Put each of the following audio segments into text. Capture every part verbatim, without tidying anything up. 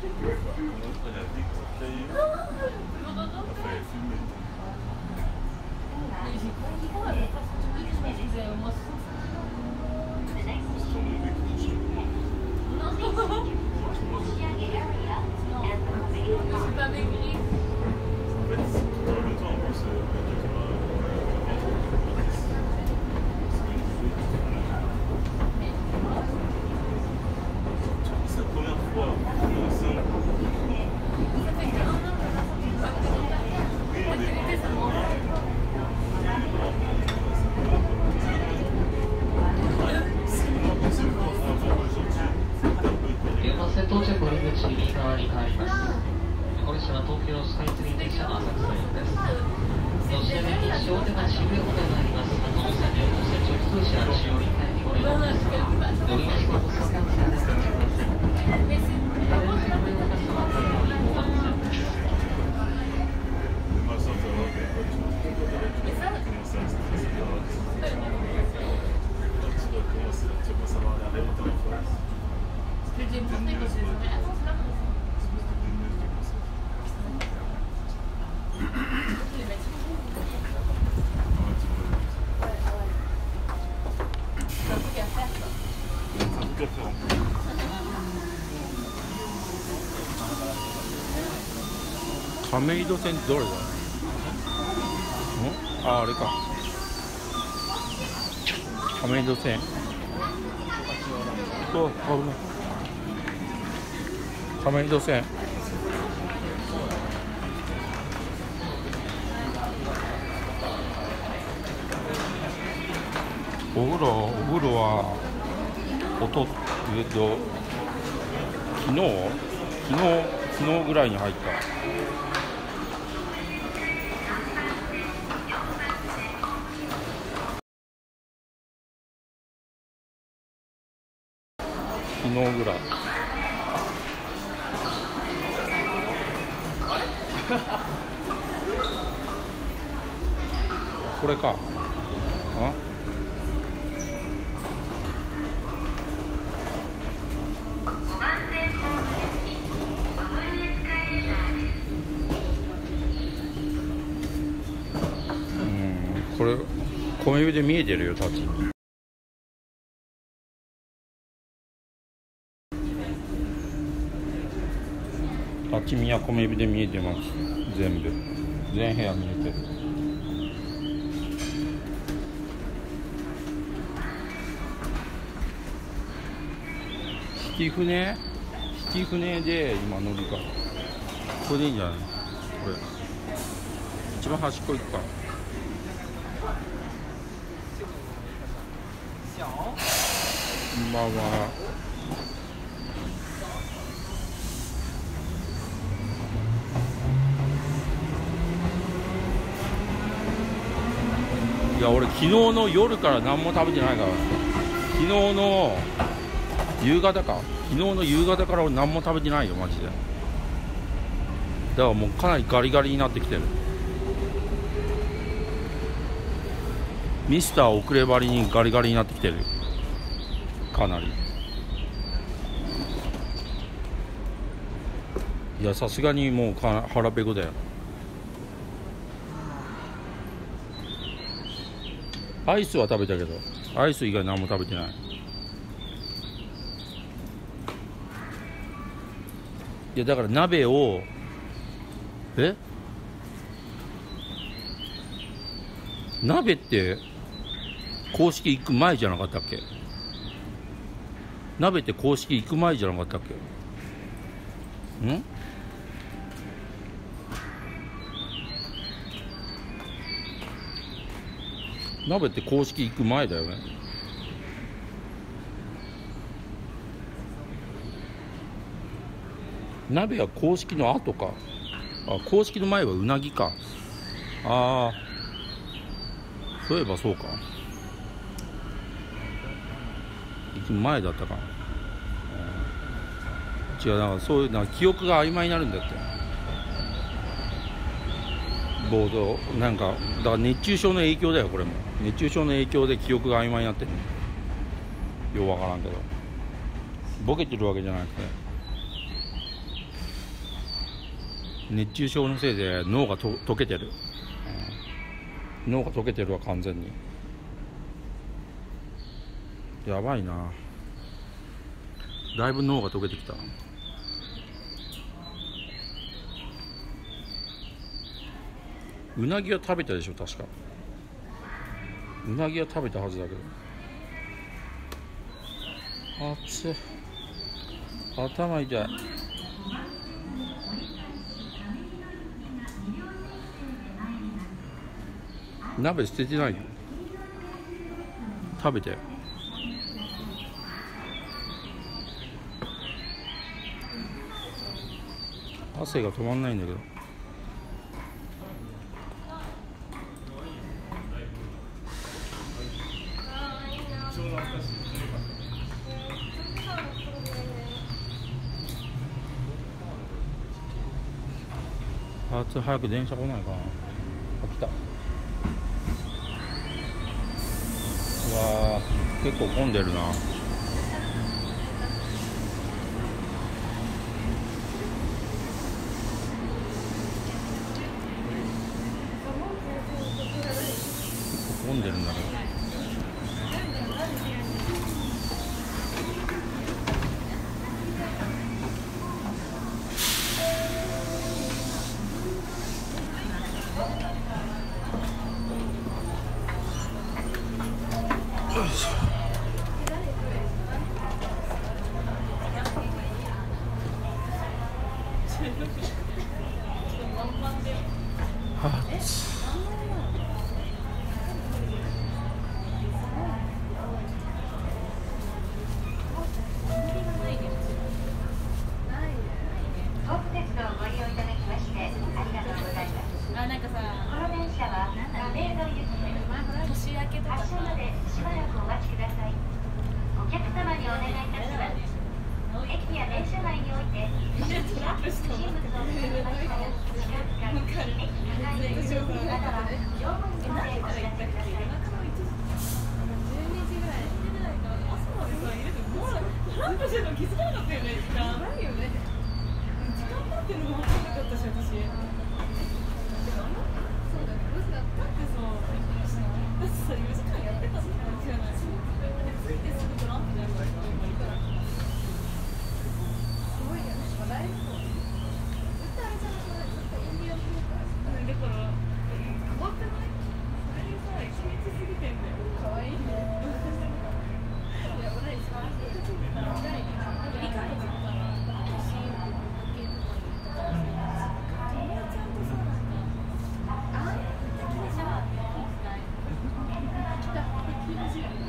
亀戸線ってどれだ？ん？あ、あれか。亀戸線。そう、危ない。亀戸線。お風呂、お風呂はおとえっと昨日昨日昨日ぐらいに入った。昨日ぐらい。これか。あ？うん、これ小指で見えてるよ、タッチ。立ち見や小指で見えてます。全部全部屋見えてる。引き船引き船で今乗りか。これでいいんじゃない？これ一番端っこ行くか。こんばんは。いや俺昨日の夜から何も食べてないから。昨日の夕方か昨日の夕方から俺何も食べてないよマジで。だからもうかなりガリガリになってきてる。ミスター遅ればりにガリガリになってきてる。かなり。いやさすがにもうか腹ペコだよ。アイスは食べたけどアイス以外何も食べてない。いやだから鍋をえ鍋って公式行く前じゃなかったっけ？鍋って公式行く前じゃなかったっけ？ん？鍋って公式行く前だよね。鍋は公式の後か。あ、公式の前はうなぎか。ああ、そういえばそうか。行く前だったか。違う、なんかそういうなんか記憶が曖昧になるんだって。ボードなんかだから熱中症の影響だよこれも。熱中症の影響で記憶が曖昧になってる。ようわからんけどボケてるわけじゃなくて。 熱中症のせいで脳がと溶けてる、うん、脳が溶けてるわ完全に。やばいな、だいぶ脳が溶けてきた。うなぎは食べたでしょ確か。うなぎは食べたはずだけど。熱い、頭痛い。鍋捨ててないよ、食べて。汗が止まんないんだけど。あつ早く電車来ないかな。あ、来た。うわー、結構混んでるな。混んでるんだけど。はっつ。 あ、なんかさ、この電車は亀戸行き年明けとか発車までしばらくお待ちください。お客様にお願いいたします。駅や電車内において不審者、不審物を見つけましたら近づかず駅がないまたは乗務員までお知らせください。じゅうにじぐらい寝てないから朝までさ、いるのもうトランプしてるの気づかなかったよね。時間ないよね。時間経ってるのも分かんなかったし、私。そうだね、ロスだったってさ、だってさ、よじかんやってたって感じじゃない。ついてすぐトランプじゃん、これ。すごいよね、まあ、だいぶそう。絶対あれじゃない、ずっとインディアンっぽいから。だから、変わってない？それにさ、一日過ぎてんだよ。かわいいね。いや、俺一番好きなのが、理解できたら、私、受けとかに行ったからさ、友達ちゃんとさ、なんか、あんた気にしなかった。来た、気にしなかった。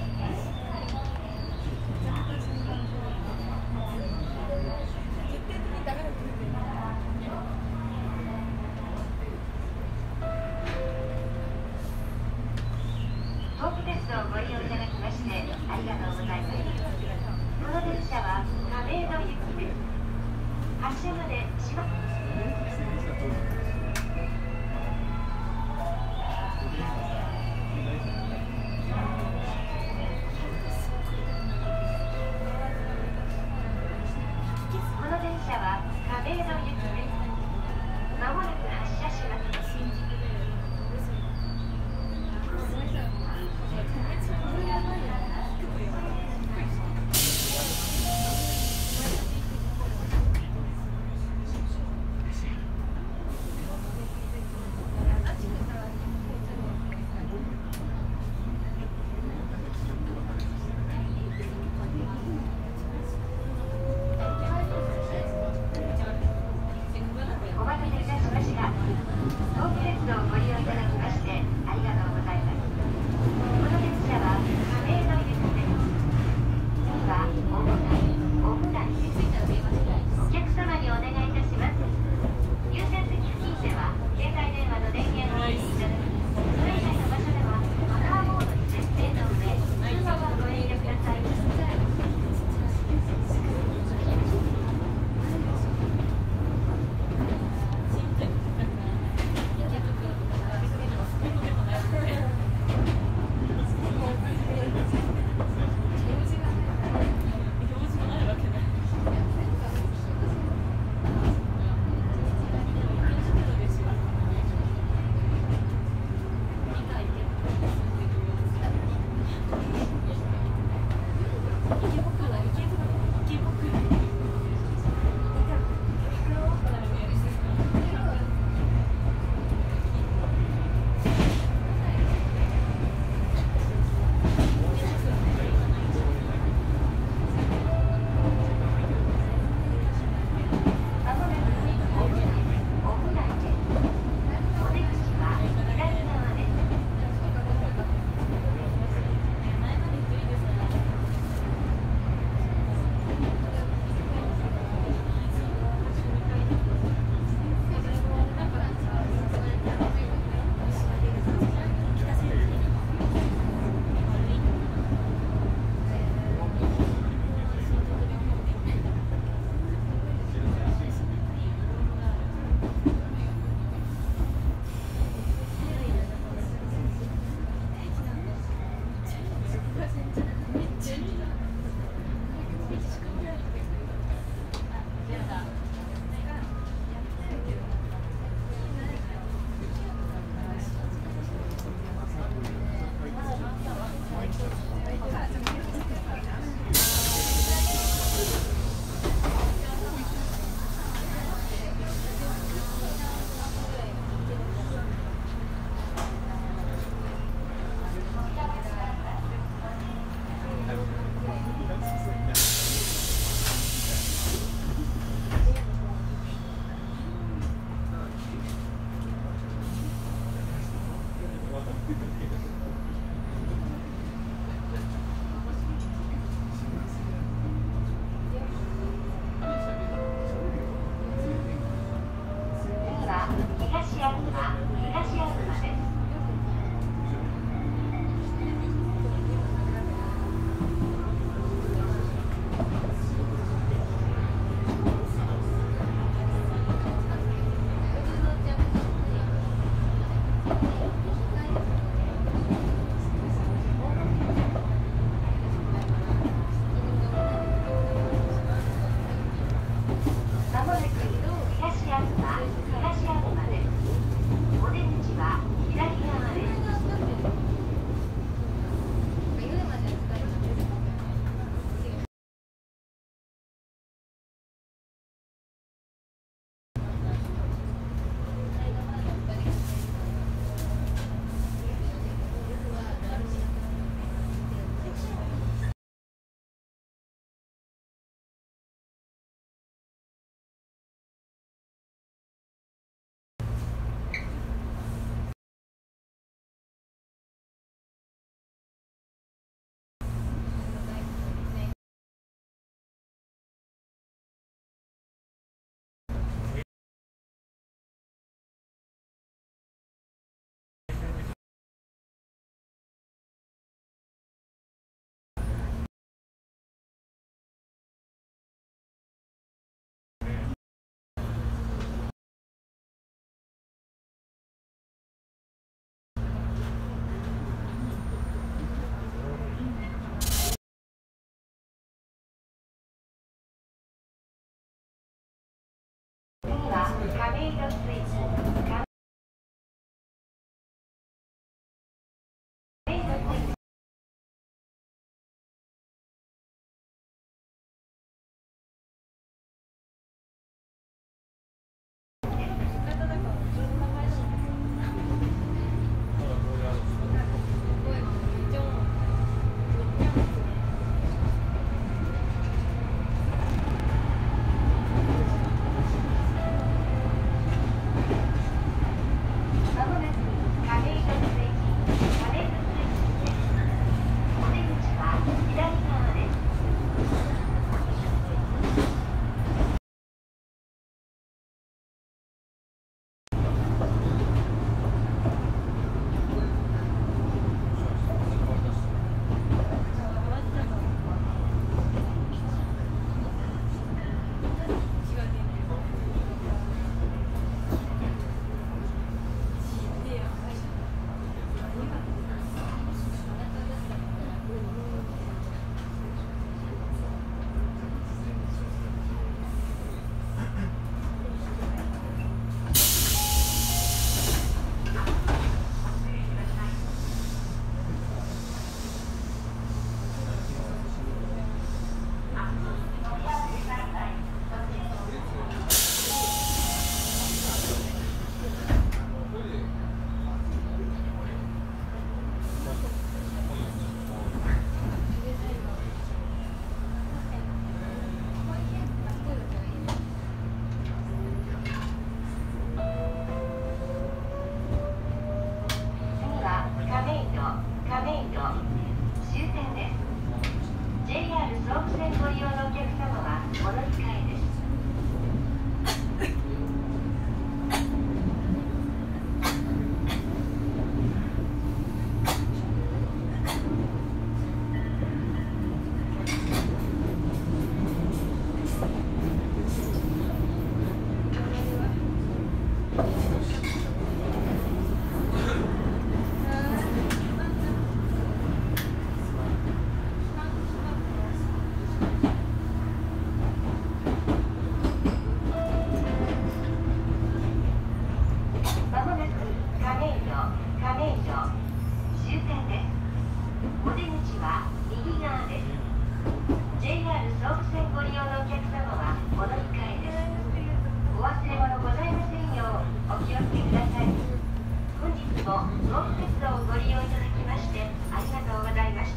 東武鉄道をご利用いただきましてありがとうございます。この電車は亀戸行きです。発車までしばらく。この電車は亀戸行きです。まもなく発車します。 終点です。 ジェイアール 総武線ご利用のお客様はお乗り換えです。まもなく亀戸、亀戸終点です。お出口は右側です。 ジェイアール 総武線ご利用のお客様はお乗り換えです。お忘れ物ございませんようお気をつけください。本日も東武鉄道をご利用いただきましてありがとうございました。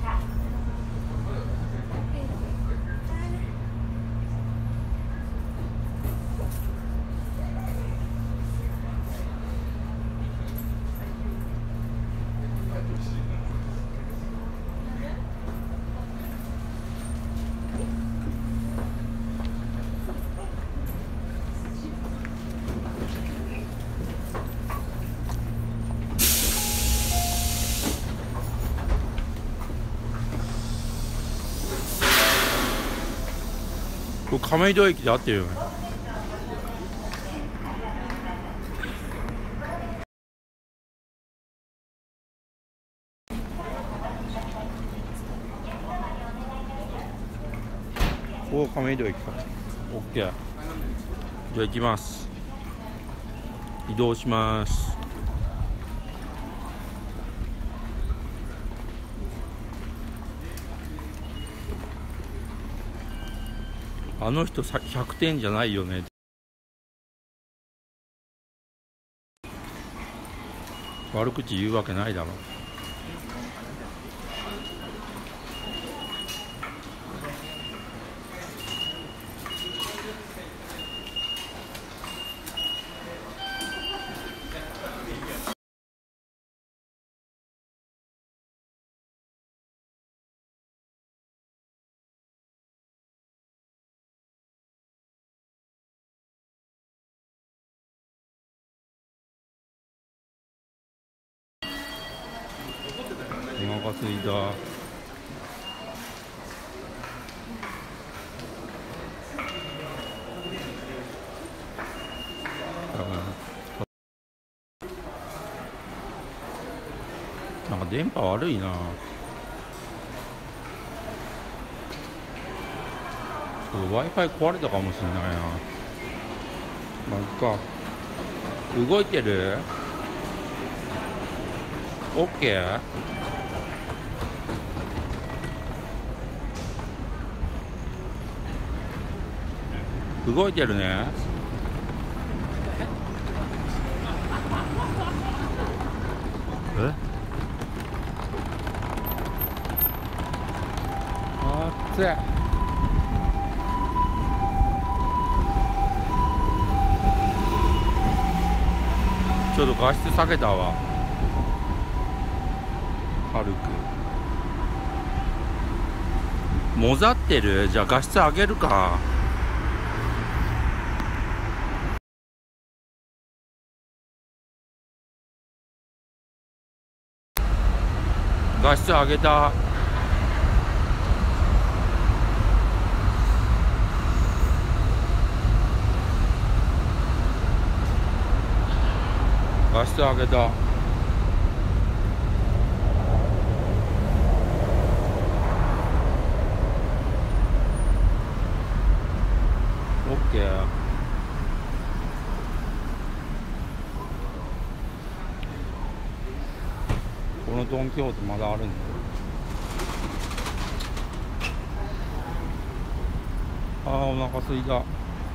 これ亀戸駅で合ってるよね。ここ亀戸駅か。オッケー。じゃあ行きます。移動します。あの人さひゃくてんじゃないよね。悪口言うわけないだろう。お腹すいた。なんか電波悪いな。Wi-Fi 壊れたかもしれないな。まあいっか。動いてる？ OK？ 動いてるね。え？あっつい。ちょっと画質下げたわ。軽く。もざってる？じゃあ画質上げるか。画質上げた。画質上げた。オッケー。このドン・キホーテまだあるんだ。あー、お腹すいた。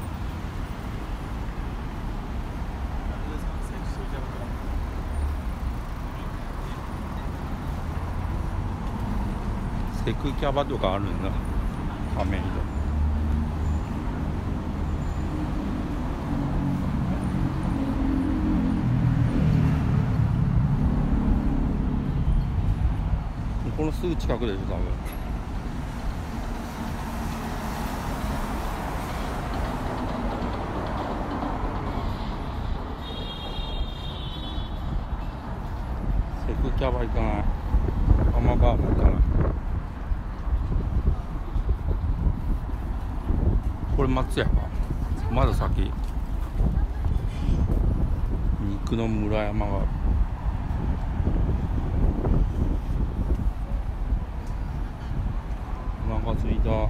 セクキャバとかあるんだ。亀戸。このすぐ近くでしょ多分。セクキャバ行かない。アマバーも行かない。これ松屋か。まだ先。肉の村山がある。お腹すいた。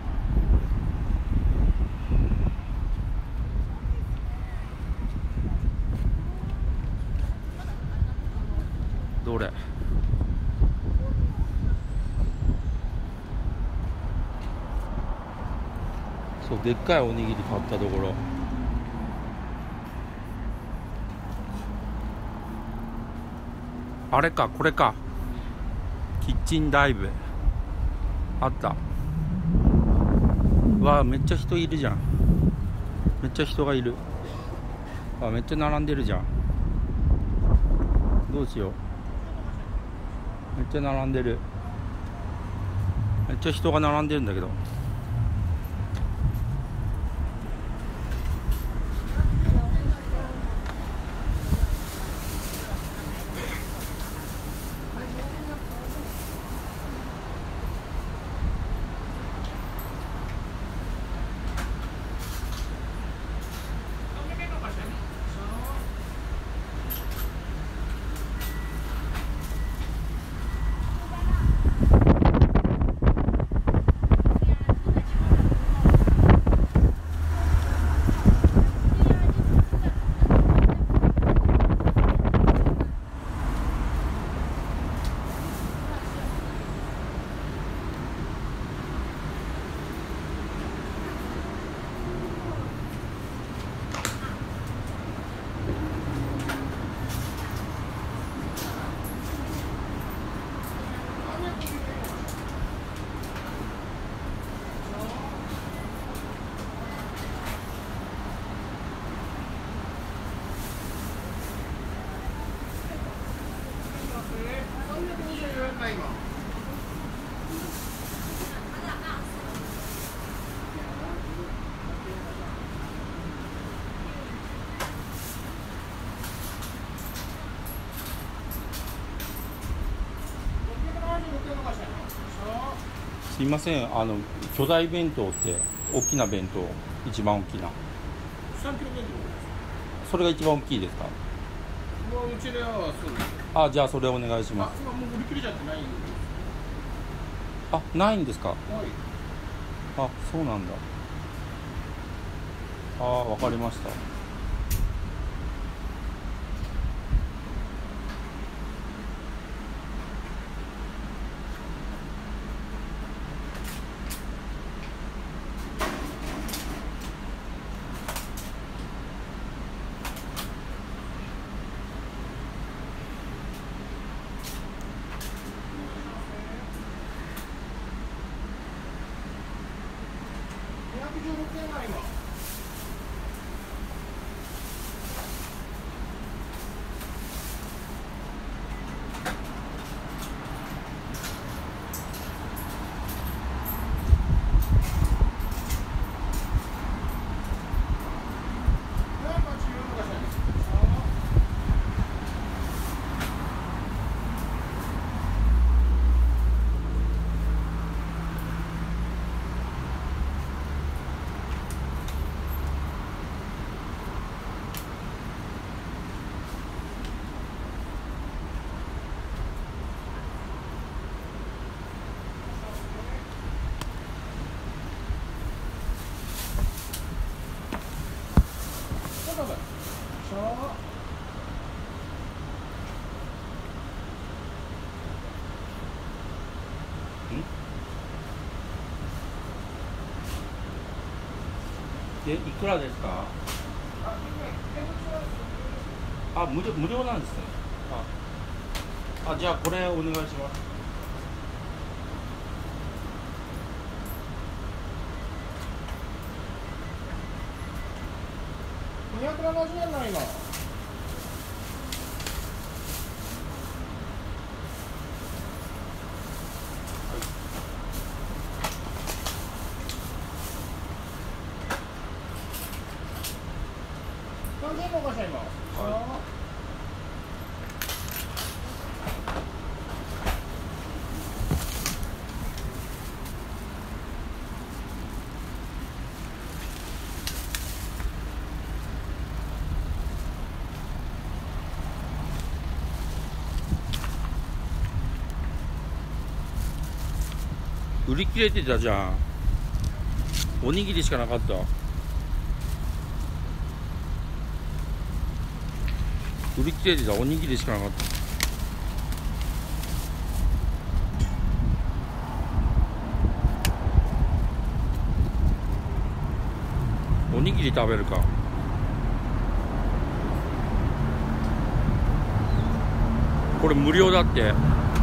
どれ？そう、でっかいおにぎり買ったところ。あれか、これか。キッチンダイブあった。わあ、めっちゃ人いるじゃん。めっちゃ人がいる。あ、めっちゃ並んでるじゃん。どうしよう。めっちゃ並んでる。めっちゃ人が並んでるんだけど。すいません、あの巨大弁当って大きな弁当、一番大きなさんキロ弁それが一番大きいですか？ 当もううちではそうです。 あ、じゃあそれお願いしまあ、 す。 今もう売り切れちゃってないんです。 あ、ないんですか？ はい。 あ、そうなんだ。あ、わかりました。 にひゃくじゅうろくえんが今。 で、いくらですか？あ、無料、無料なんですね。あ、あ、じゃあこれお願いします。 にひゃくななじゅうえんが今。 とおかしゃいます。 は売り切れてたじゃん。おにぎりしかなかった。売り切れてたおにぎりしかなかった。おにぎり食べるか。これ無料だって。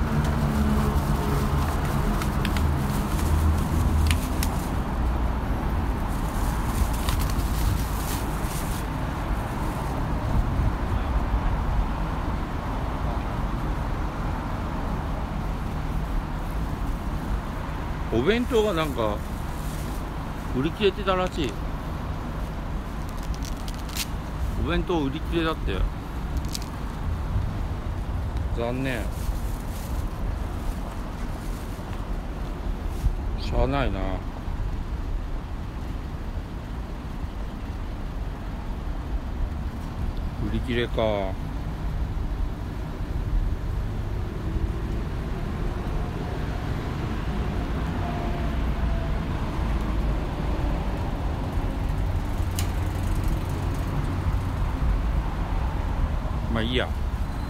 お弁当がなんか売り切れてたらしい。お弁当売り切れだって。残念。しゃあないな。売り切れか。まあいいや。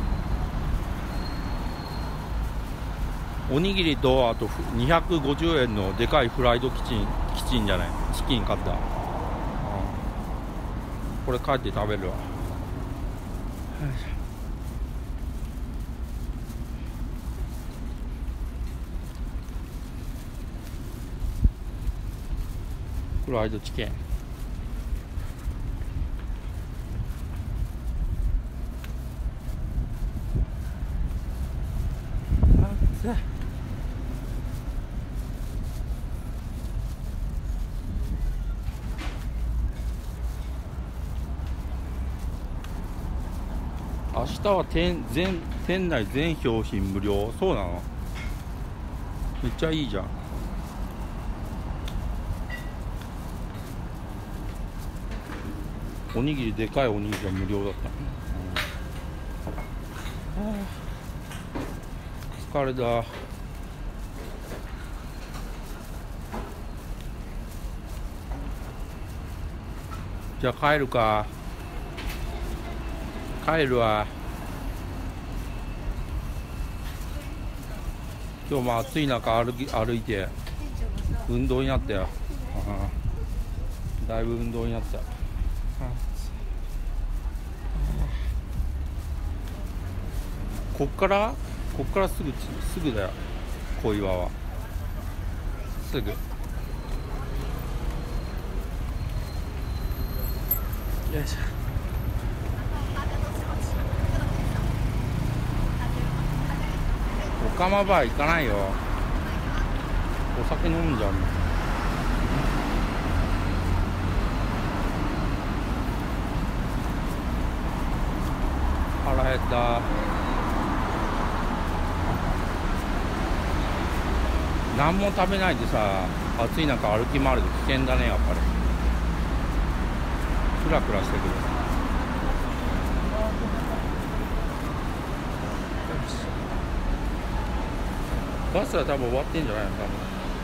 おにぎりとあとにひゃくごじゅうえんのでかいフライドキチンキチンじゃないチキン買った。これ帰って食べるわ。フライドチキン。明日は店全店内全商品無料。そうなの？めっちゃいいじゃん。おにぎりでかいおにぎりは無料だった。うん、疲れた。じゃあ帰るか。帰るわ。今日も暑い中歩き歩いて運動になったよ。だいぶ運動になった。こっからこっからすぐすぐだよ。小岩はすぐ。よいしょ。オカマバー行かないよ。お酒飲んじゃうの。腹減った。何も食べないでさ、暑い中歩き回ると危険だね。やっぱりクラクラしてくる。バスは多分終わってんじゃないの。多分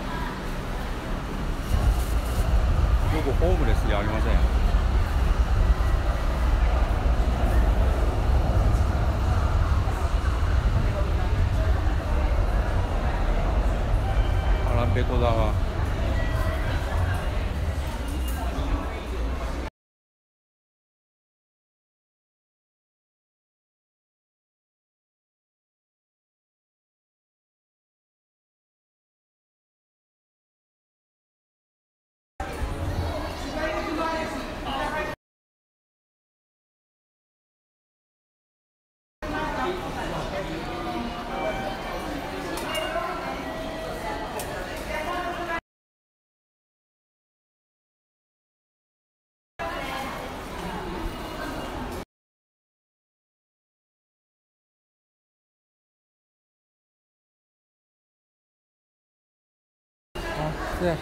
午後ホームレスじゃありません。腹ペコだわ。 で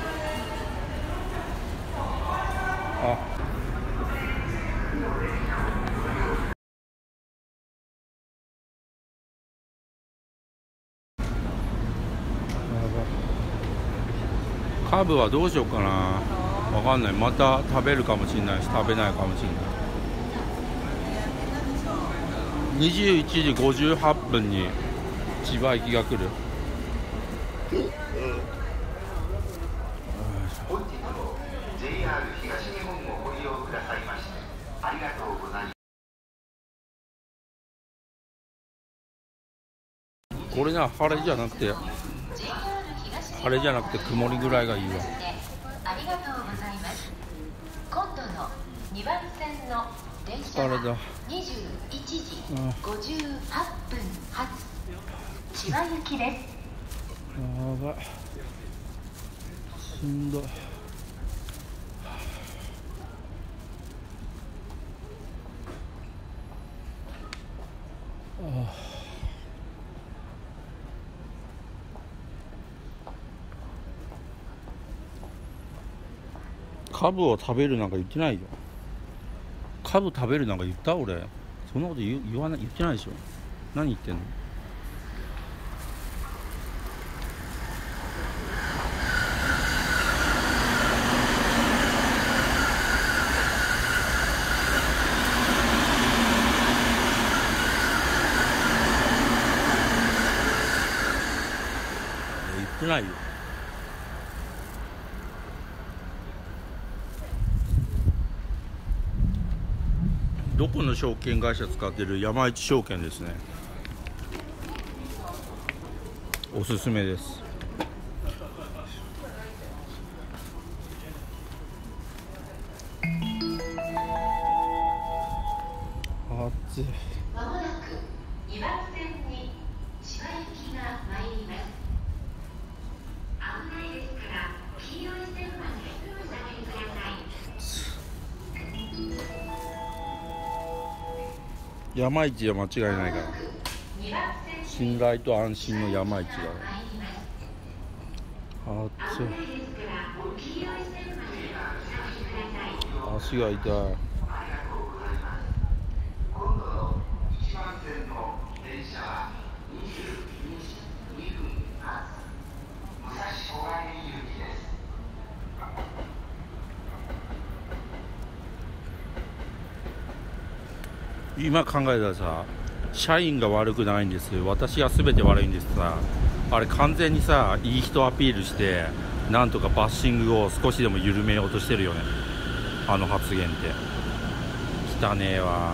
あカーブはどうしようかな、わかんない。また食べるかもしれないし食べないかもしれない。にじゅういちじごじゅうはっぷんに千葉行きが来る。 本日も ジェイアール 東日本をご利用くださいましてありがとうございます。 これな、晴れじゃなくて晴れじゃなくて曇りぐらいがいいわ。 ありがとうございます。今度のにばん線の電車あれだはにじゅういちじごじゅうはっぷん発千葉行きです。 やばい、しんどい。ああカブを食べるなんか言ってないよ。カブ食べるなんか言った？俺そんなこと 言, 言わない言ってないでしょ。何言ってんの。言ってないよ。どこの証券会社使ってる？山一証券ですね。おすすめです。暑い。 まもなくにばん線に千葉行きが参ります。危ないですから黄色い線までお下がりください。 山一は間違いないから。信頼と安心の山一だ。暑い。足が痛い。今考えたらさ、社員が悪くないんです、私が全て悪いんですさ、あれ完全にさ、いい人アピールしてなんとかバッシングを少しでも緩めようとしてるよね。あの発言って汚ねえわ。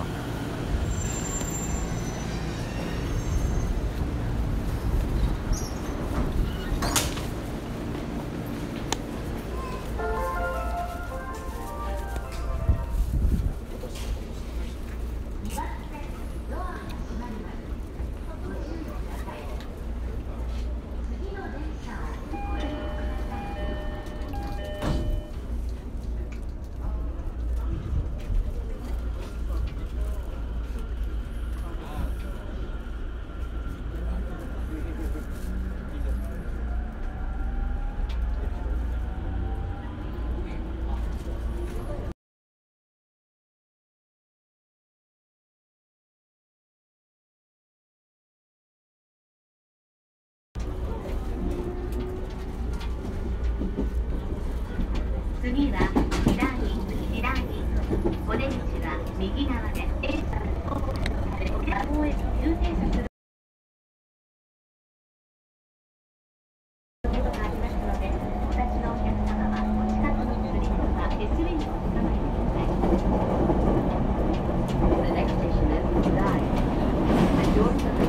次は左、左。お出口は右側で、Aさん、お客様へ急停車することがありますので、お立ちのお客様はお近くのスリップは エスウェイにお捕まりください。The next station is Rai. The doors of the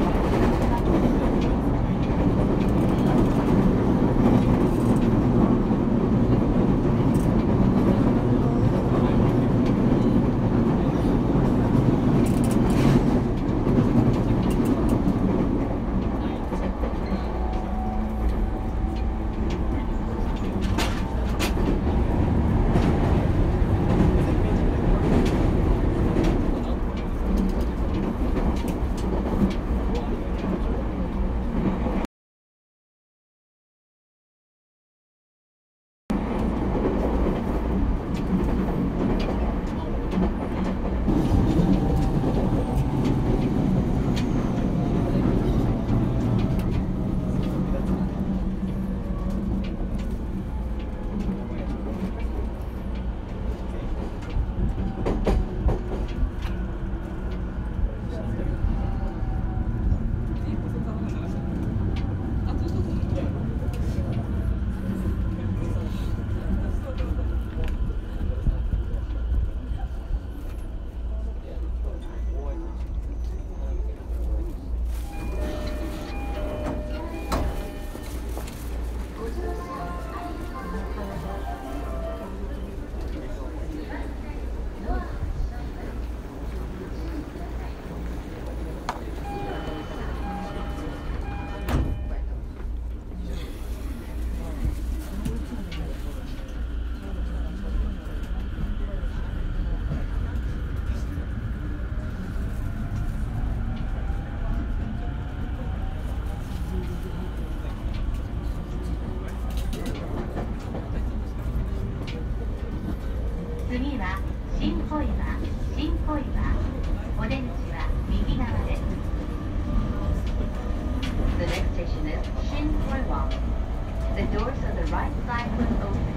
in for one. The doors on the right side will open.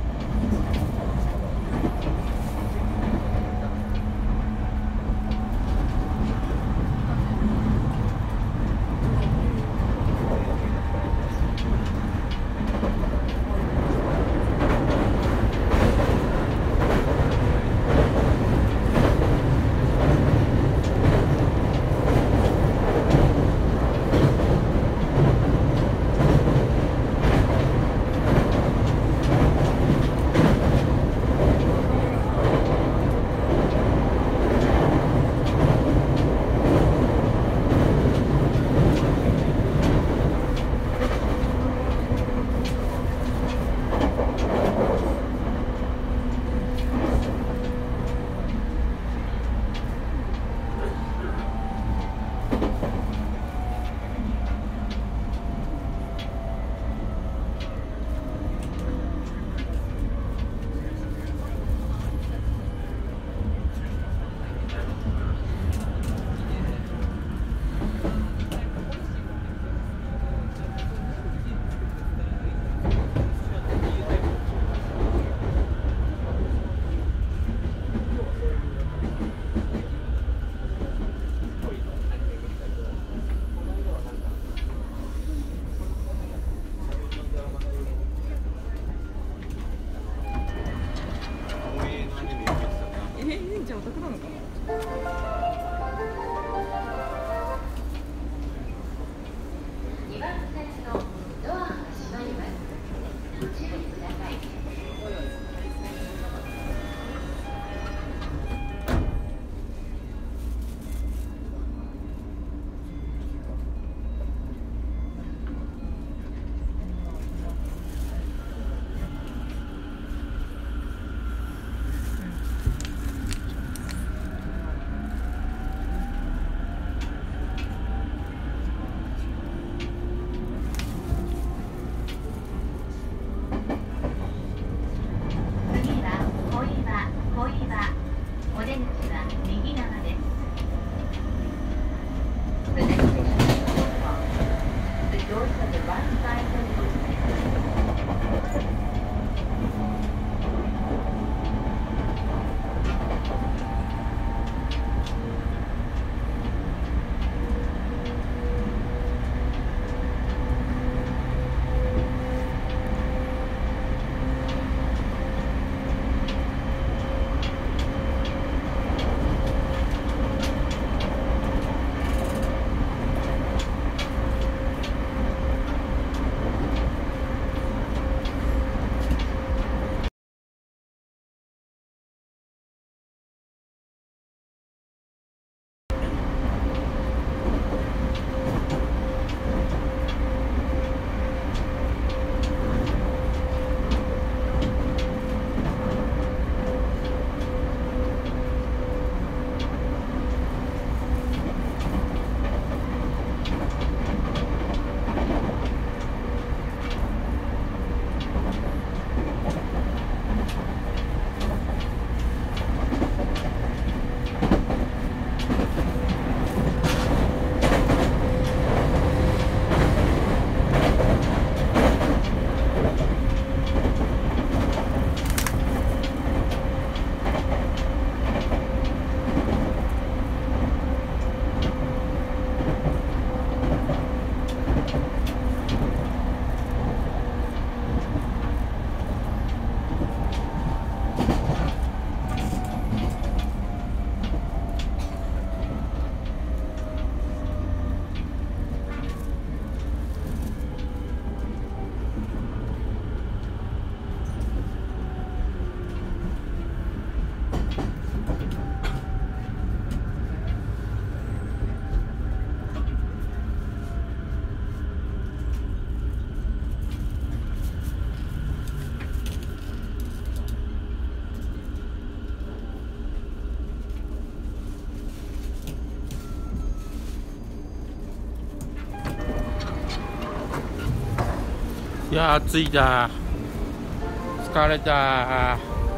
いやー暑いだ、疲れた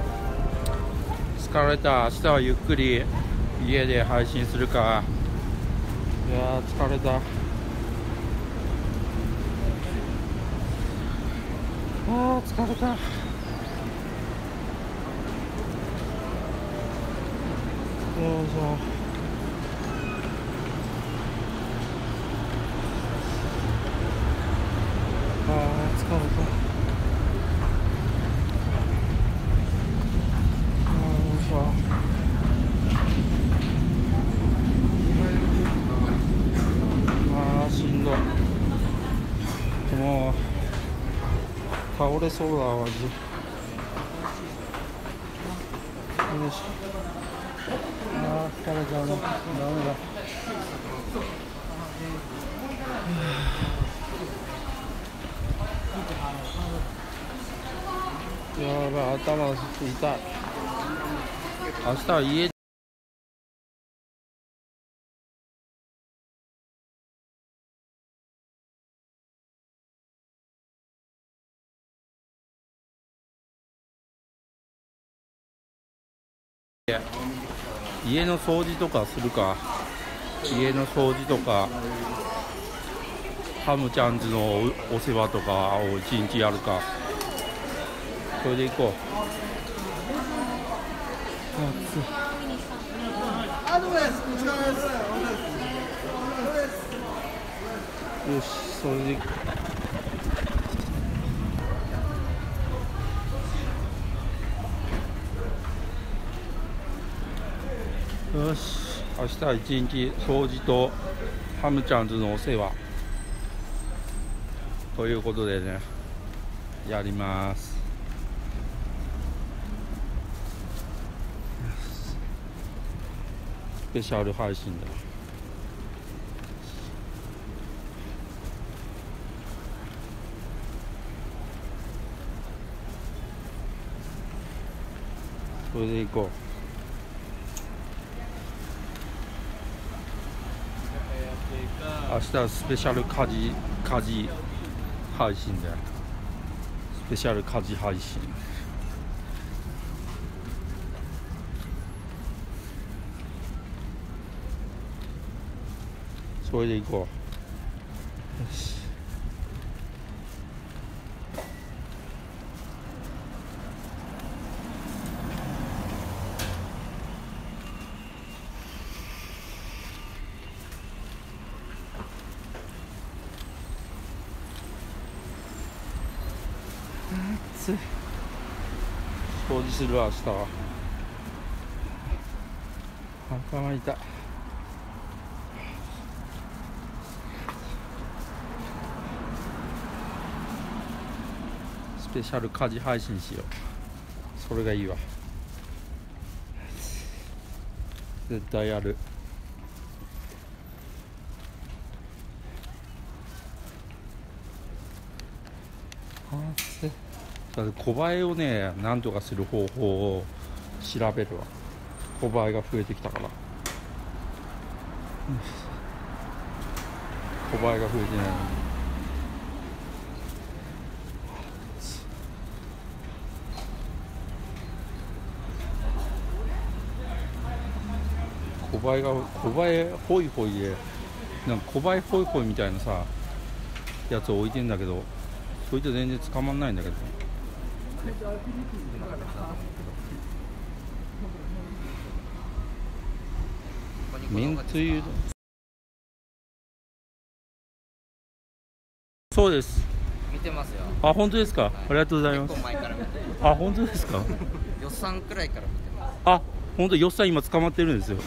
疲れた。明日はゆっくり家で配信するか。いやー疲れた。 あー疲れた。よいしょ。あー疲れた。よいしょ。あーしんどい。もう倒れそうだわマジ。よいしょ。あー疲れちゃうな。ダメだ。やばい、頭が痛い。明日は家家の掃除とかするか。家の掃除とかハムちゃんズのお世話とかを一日やるか。それで行こう。 あ、どうです。こちらです。 よし、それで行こう。よし、明日は一日掃除とハムちゃんズのお世話ということでね、やります。スペシャル配信だ。それで行こう。明日はスペシャル家事家事配信だよ。スペシャル家事配信。それで行こう。よし。暑い。掃除するわ明日は。頭痛い。スペシャル家事配信しよう。それがいいわ。絶対やる。暑い。だって小映えをね、なんとかする方法を調べるわ。小映えが増えてきたから。小映えが増えてないのに。小映えが小映えホイホイでなんか小映えホイホイみたいなさやつを置いてんだけど、そいつ全然捕まんないんだけど。めんつゆそうです。 見てますよ。 あ、本当ですか。ありがとうございます。 結構前から見てあ、本当ですか。 予算くらいから見てます。 あ、本当よっさん今捕まってるんですよ。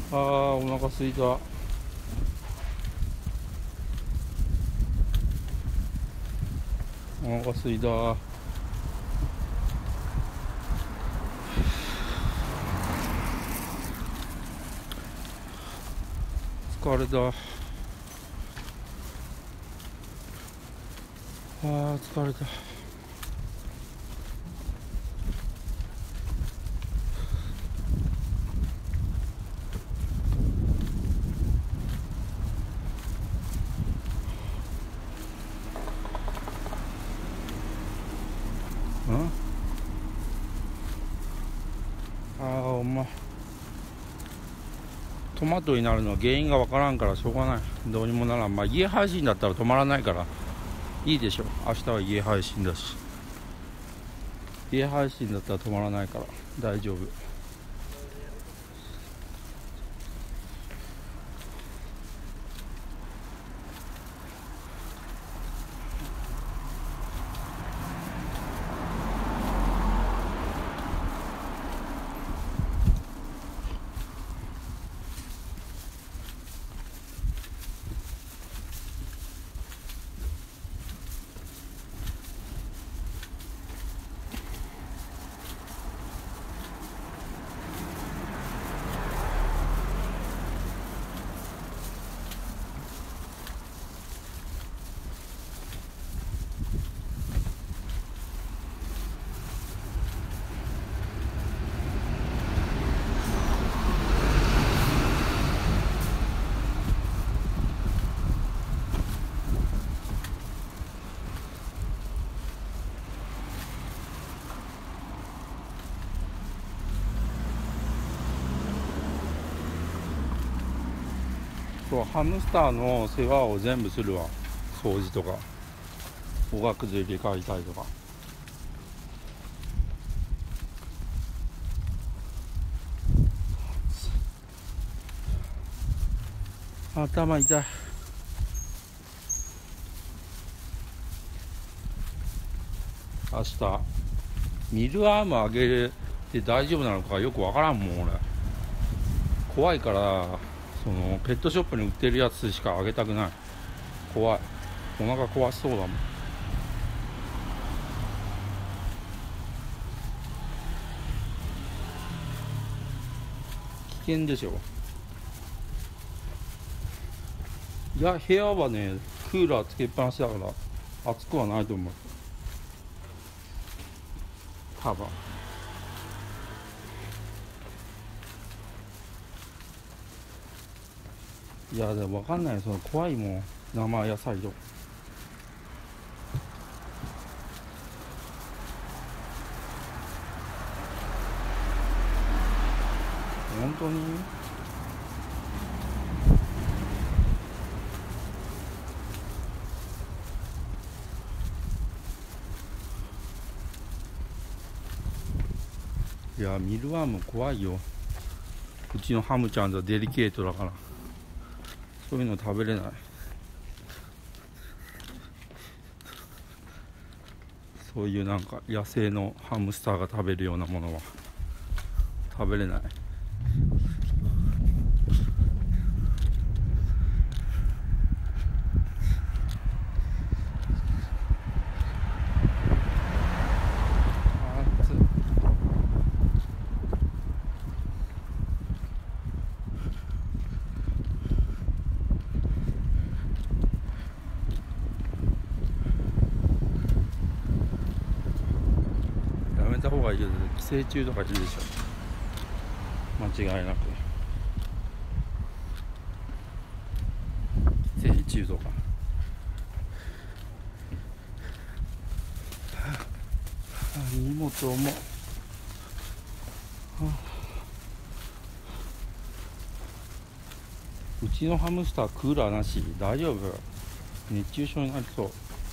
あーお腹すいた。お腹すいた。疲れた。あー疲れた。んあーお前トマトになるのは原因がわからんからしょうがない。どうにもならん。まあ家配信だったら止まらないからいいでしょ。明日は家配信だし、家配信だったら止まらないから大丈夫。そうハムスターの世話を全部するわ。掃除とかおがくず入れ替えたりとか。頭痛い。明日ミルアームあげて大丈夫なのかよくわからんもん俺。怖いからそのペットショップに売ってるやつしかあげたくない。怖い。お腹壊しそうだもん。危険でしょ。いや部屋はねクーラーつけっぱなしだから暑くはないと思う多分。いやでも分かんない。その怖いもん生野菜と本当に。いやミルワーム怖いよ。うちのハムちゃんとデリケートだからそういうの食べれない。そういうなんか野生のハムスターが食べるようなものは食べれない。やめた方がいいよ。寄生虫とかいるでしょ間違いなく。寄生虫とか荷物重っ。うちのハムスタークーラーなし大丈夫。熱中症になりそう。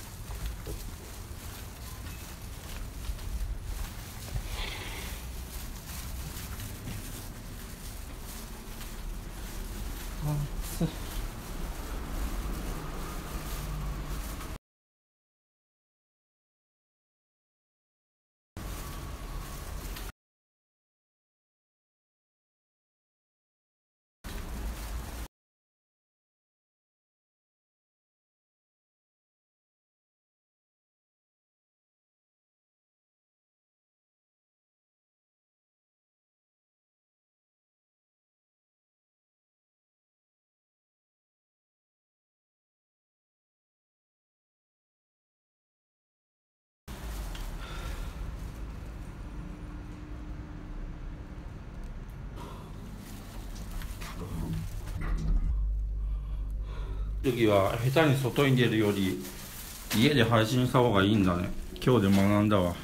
暑い。 時は下手に外に出るより家で配信した方がいいんだね。今日で学んだわ。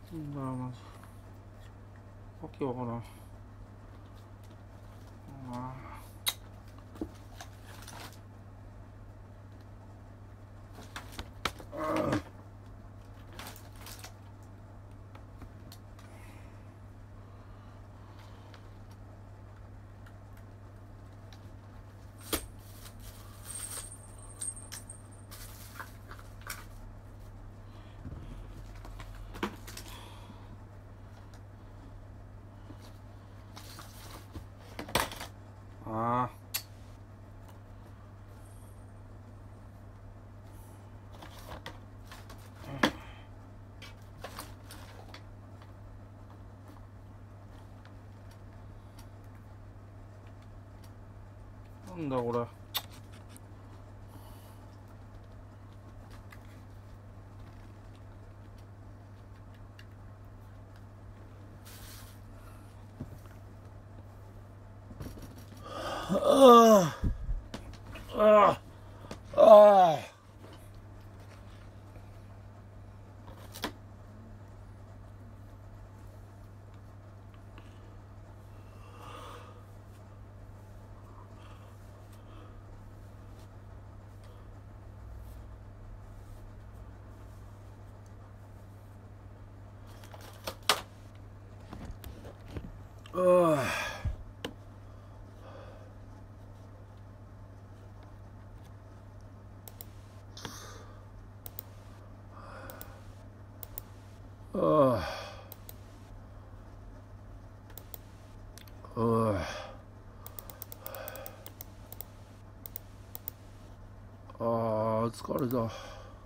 んだよな。わけわからん。ああ。ああ。なんだこれ。ああ。ああ。ああ。ああ。ああ、疲れた。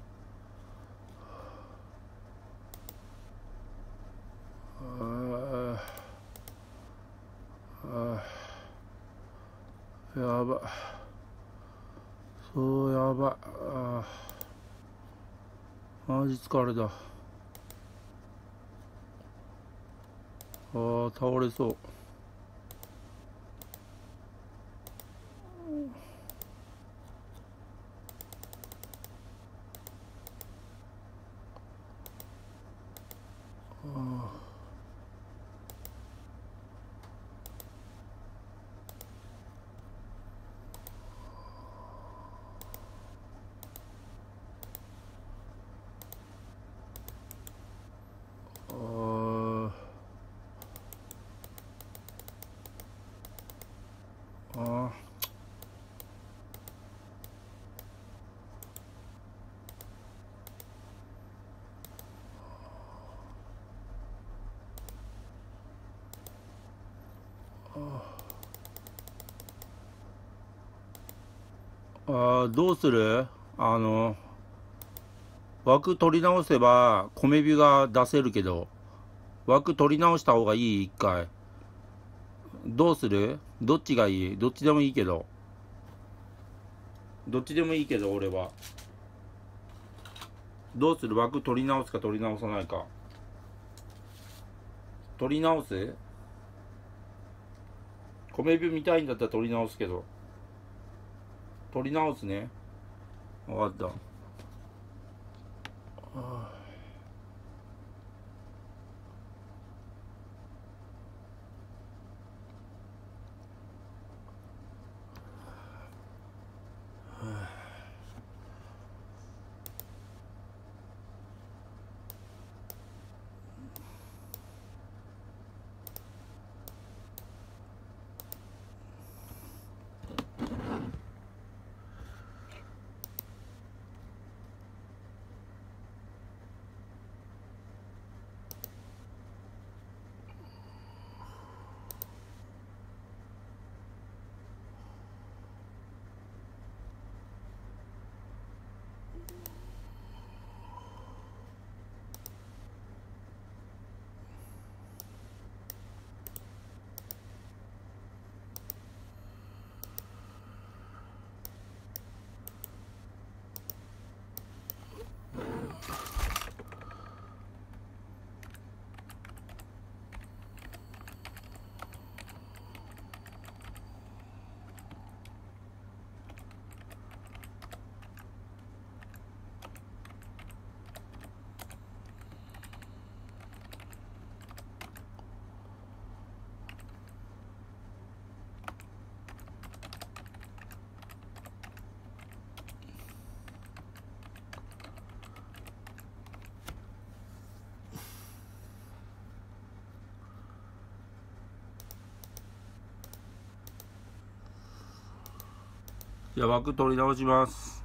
やばい。そうやばい。あマジ疲れた。ああ、倒れそう。あああああ、どうする？あの枠取り直せば米火が出せるけど、枠取り直した方がいい？一回どうする？どっちがいい？どっちでもいいけど、どっちでもいいけど俺はどうする？枠取り直すか取り直さないか。取り直す？米火見たいんだったら取り直すけど、取り直すね。分かった。あじゃあ枠取り直します。